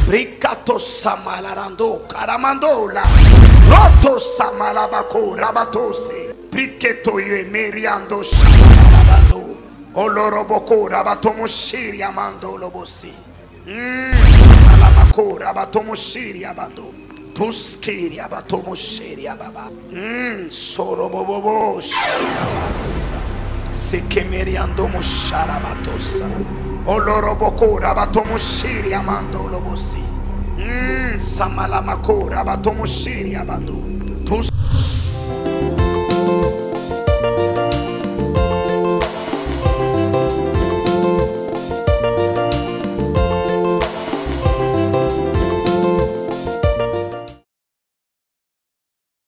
Bricato samalarando caramandola. Roto samalabako rabatose. Briqueto ye meriando shamalabando. Oloroboko rabatomo shiri amando lobosi. Samalabako rabatomo shiri abando. Tuskiri abatomo shiri ababa. Sorobobobo sharabasa. Sekemeriando mosharabatosa. Oloroboko rabatomo shiri amando lobosi. Samalamako rabatomo shiri abando.